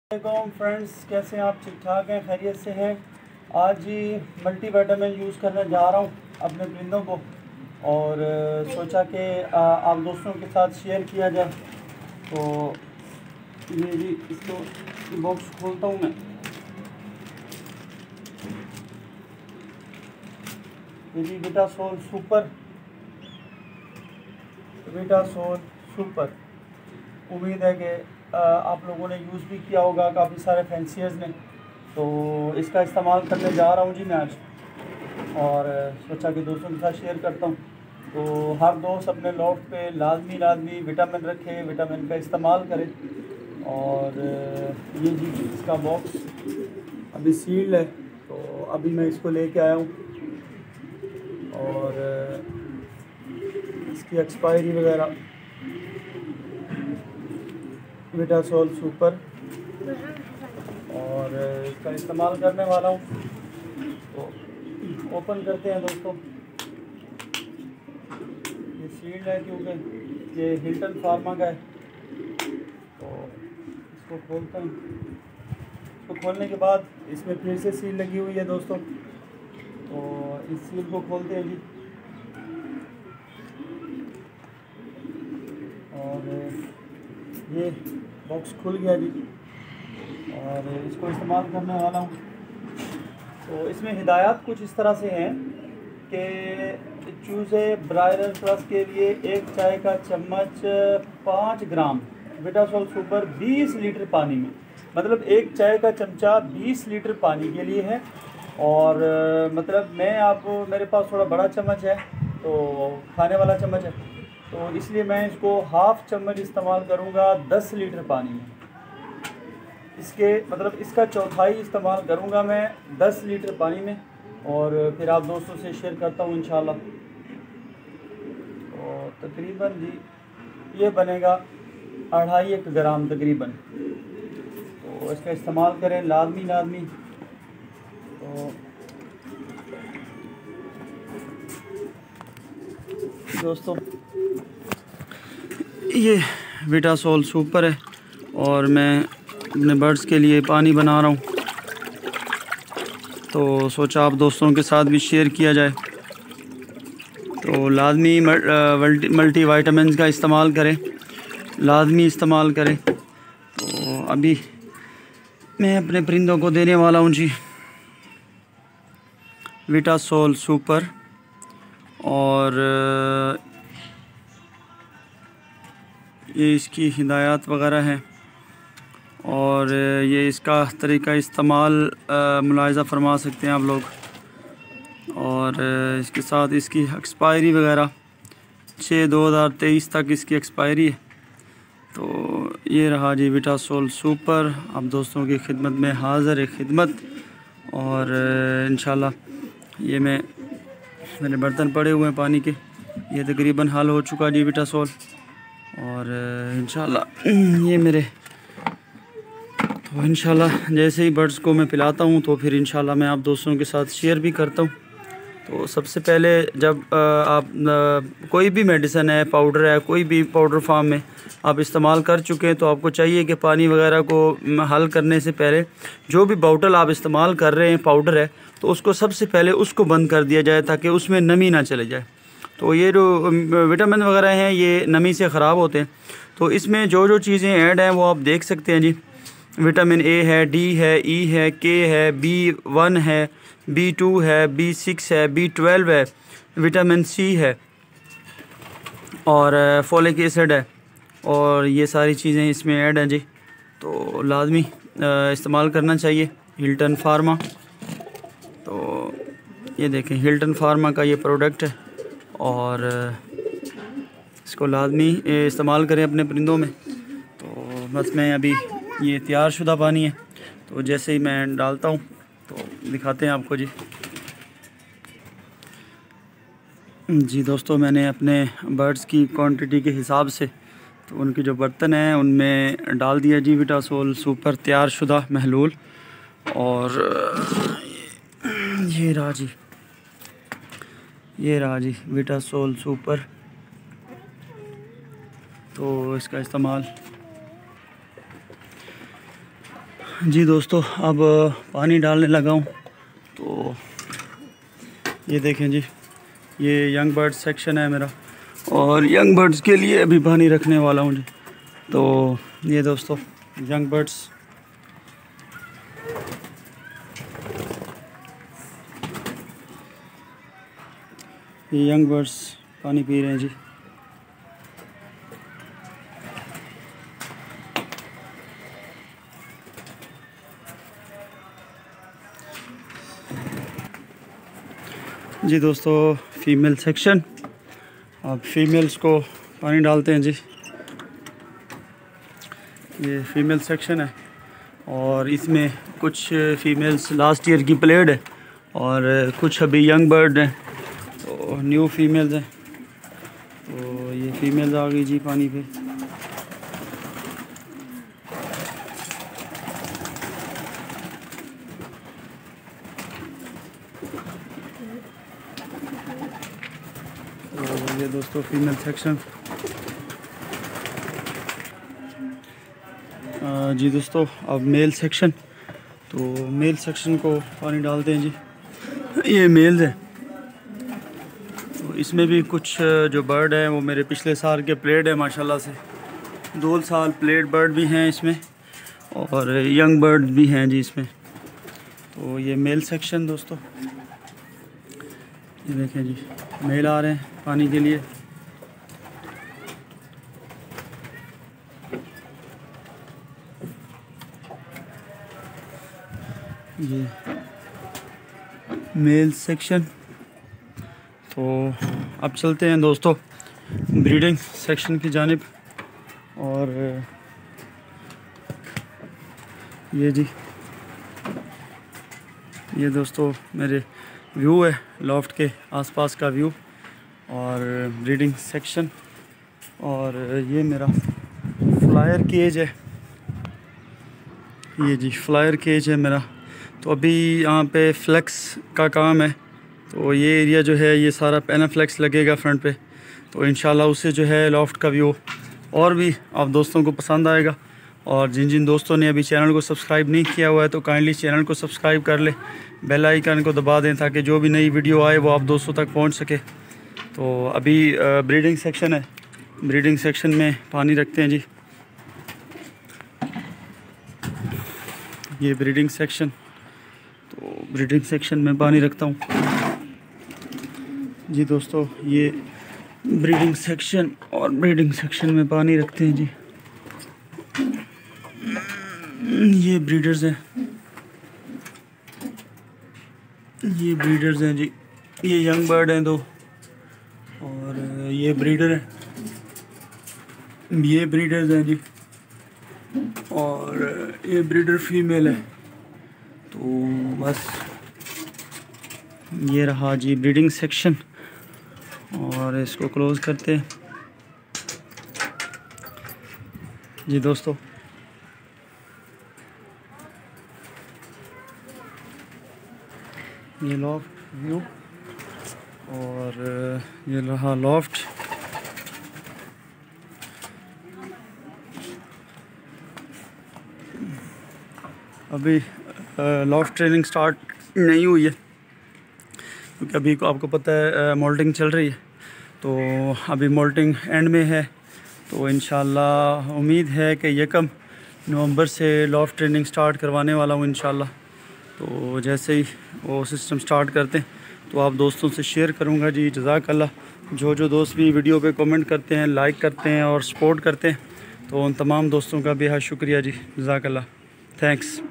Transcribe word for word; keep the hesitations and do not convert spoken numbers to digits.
वालेकुम फ्रेंड्स, कैसे हैं आप? ठीक ठाक हैं, खैरियत से हैं। आज ही मल्टी विटामिन यूज़ करने जा रहा हूँ अपने परिंदों को और सोचा कि आप दोस्तों के साथ शेयर किया जाए। तो ये जी इसको बॉक्स खोलता हूँ मैं। ये जी विटासोल सुपर, विटासोल सुपर। उम्मीद है कि आप लोगों ने यूज़ भी किया होगा, काफ़ी सारे फैंसियर्स ने। तो इसका इस्तेमाल करने जा रहा हूँ जी मैं आज, और सोचा कि दोस्तों के साथ शेयर करता हूँ। तो हर दोस्त अपने लॉफ्ट पे लाजमी लाजमी विटामिन रखे, विटामिन का इस्तेमाल करें। और ये जी इसका बॉक्स अभी सील्ड है, तो अभी मैं इसको लेके आया हूँ और इसकी एक्सपायरी वगैरह विटासोल सुपर, और इसका इस्तेमाल करने वाला हूँ। तो ओपन करते हैं दोस्तों। ये सील्ड है क्योंकि ये हिल्टन फार्मा का है। तो इसको खोलता हूँ। इसको खोलने के बाद इसमें फिर से सील लगी हुई है दोस्तों। तो इस सील को खोलते हैं जी, और ये बॉक्स खुल गया जी, और इसको इस्तेमाल करने वाला हूँ। तो इसमें हिदायत कुछ इस तरह से हैं कि चूज़े ब्रायरल प्लस के लिए एक चाय का चम्मच पाँच ग्राम विटासोल सुपर बीस लीटर पानी में, मतलब एक चाय का चमचा बीस लीटर पानी के लिए है। और मतलब मैं आप मेरे पास थोड़ा बड़ा चम्मच है, तो खाने वाला चम्मच है, तो इसलिए मैं इसको हाफ़ चम्मच इस्तेमाल करूँगा दस लीटर पानी में। इसके मतलब इसका चौथाई इस्तेमाल करूँगा मैं दस लीटर पानी में, और फिर आप दोस्तों से शेयर करता हूँ इंशाल्लाह। तो तकरीबन जी ये बनेगा अढ़ाई एक ग्राम तकरीबन। तो इसका इस्तेमाल करें लाजमी लाजमी। तो दोस्तों ये विटासोल सुपर है, और मैं अपने बर्ड्स के लिए पानी बना रहा हूँ। तो सोचा आप दोस्तों के साथ भी शेयर किया जाए। तो लाजमी मल्टी मल्टी वाइटामिन का इस्तेमाल करें, लाजमी इस्तेमाल करें। तो अभी मैं अपने परिंदों को देने वाला हूँ जी विटासोल सुपर, और ये इसकी हिदायत वगैरह है, और ये इसका तरीका इस्तेमाल मुलाहिज़ा फरमा सकते हैं आप लोग। और इसके साथ इसकी एक्सपायरी वगैरह छः दो हज़ार तेईस तक इसकी एक्सपायरी है। तो ये रहा जी विटासोल सुपर, आप दोस्तों की खिदमत में हाज़िर खिदमत। और इंशाल्लाह ये मैं मेरे बर्तन पड़े हुए हैं पानी के, ये तकरीबन हल हो चुका जी विटासोल। और इंशाल्लाह ये मेरे, तो इंशाल्लाह जैसे ही बर्ड्स को मैं पिलाता हूँ तो फिर इंशाल्लाह मैं आप दोस्तों के साथ शेयर भी करता हूँ। तो सबसे पहले जब आप कोई भी मेडिसिन है, पाउडर है, कोई भी पाउडर फार्म में आप इस्तेमाल कर चुके हैं, तो आपको चाहिए कि पानी वगैरह को हल करने से पहले जो भी बॉटल आप इस्तेमाल कर रहे हैं पाउडर है, तो उसको सबसे पहले उसको बंद कर दिया जाए ताकि उसमें नमी ना चले जाए। तो ये जो विटामिन वगैरह हैं ये नमी से ख़राब होते हैं। तो इसमें जो जो चीज़ें ऐड हैं वो आप देख सकते हैं जी। विटामिन ए है, डी है, ई है, के है, बी वन है, बी टू है, बी सिक्स है, बी ट्वेल्व है, विटामिन सी है, और फोलिक एसिड है, और ये सारी चीज़ें इसमें ऐड हैं जी। तो लाजमी इस्तेमाल करना चाहिए हिल्टन फार्मा। तो ये देखें हिल्टन फार्मा का ये प्रोडक्ट है, और इसको लाजमी इस्तेमाल करें अपने परिंदों में। तो बस मैं अभी ये तैयार शुदा पानी है, तो जैसे ही मैं डालता हूँ तो दिखाते हैं आपको जी। जी दोस्तों, मैंने अपने बर्ड्स की क्वांटिटी के हिसाब से तो उनके जो बर्तन हैं उनमें डाल दिया जी विटासोल सुपर तैयार शुदा महलूल। और ये रहा जी, ये रहा जी विटासोल सुपर। तो इसका इस्तेमाल जी दोस्तों, अब पानी डालने लगा हूँ। तो ये देखें जी, ये यंग बर्ड्स सेक्शन है मेरा, और यंग बर्ड्स के लिए अभी पानी रखने वाला हूँ जी। तो ये दोस्तों यंग बर्ड्स, ये यंग बर्ड्स पानी पी रहे हैं जी। जी दोस्तों, फीमेल सेक्शन, अब फीमेल्स को पानी डालते हैं जी। ये फीमेल सेक्शन है और इसमें कुछ फीमेल्स लास्ट ईयर की प्लेड है और कुछ अभी यंग बर्ड हैं, तो न्यू फीमेल्स हैं। तो ये फीमेल्स आ गई जी पानी पे। तो ये दोस्तों फीमेल सेक्शन। जी दोस्तों, अब मेल सेक्शन। तो मेल सेक्शन को पानी डालते हैं जी। ये मेल्स है, तो इसमें भी कुछ जो बर्ड हैं वो मेरे पिछले साल के प्लेड है माशाल्लाह से। दो साल प्लेड बर्ड भी हैं इसमें और यंग बर्ड भी हैं जी इसमें। तो ये मेल सेक्शन दोस्तों, ये देखें जी, मेल आ रहे हैं पानी के लिए। ये मेल सेक्शन। तो अब चलते हैं दोस्तों ब्रीडिंग सेक्शन की जानिब। और ये जी, ये दोस्तों मेरे व्यू है लॉफ्ट के आसपास का व्यू और ब्रीडिंग सेक्शन। और ये मेरा फ्लायर केज है, ये जी फ्लायर केज है मेरा। तो अभी यहाँ पे फ्लेक्स का काम है, तो ये एरिया जो है ये सारा पैनाफ्लेक्स लगेगा फ्रंट पे। तो इंशाल्लाह उससे जो है लॉफ्ट का व्यू और भी आप दोस्तों को पसंद आएगा। और जिन जिन दोस्तों ने अभी चैनल को सब्सक्राइब नहीं किया हुआ है तो काइंडली चैनल को सब्सक्राइब कर ले, बेल आइकन को दबा दें ताकि जो भी नई वीडियो आए वो आप दोस्तों तक पहुँच सके। तो अभी ब्रीडिंग सेक्शन है, ब्रीडिंग सेक्शन में पानी रखते हैं जी। ये ब्रीडिंग सेक्शन, तो ब्रीडिंग सेक्शन में पानी रखता हूँ जी दोस्तों। ये ब्रीडिंग सेक्शन और ब्रीडिंग सेक्शन में पानी रखते हैं जी। ये ब्रीडर्स हैं, ये ब्रीडर्स हैं जी। ये यंग बर्ड हैं दो, और ये ब्रीडर है, ये ब्रीडर्स हैं जी। और ये ब्रीडर फीमेल है। तो बस ये रहा जी ब्रीडिंग सेक्शन, और इसको क्लोज़ करते हैं जी दोस्तों। ये लॉफ्ट व्यू, और ये रहा लॉफ्ट। अभी लॉफ्ट ट्रेनिंग स्टार्ट नहीं हुई है क्योंकि अभी को आपको पता है मोल्टिंग चल रही है। तो अभी मोल्टिंग एंड में है, तो इंशाल्लाह उम्मीद है कि यकम नवंबर से लॉफ्ट ट्रेनिंग स्टार्ट करवाने वाला हूँ इंशाल्लाह। तो जैसे ही वो सिस्टम स्टार्ट करते हैं तो आप दोस्तों से शेयर करूँगा जी। जज़ाकल्लाह। जो जो दोस्त भी वीडियो पे कमेंट करते हैं, लाइक करते हैं और सपोर्ट करते हैं, तो उन तमाम दोस्तों का बेहद शुक्रिया जी। जज़ाकल्लाह, थैंक्स।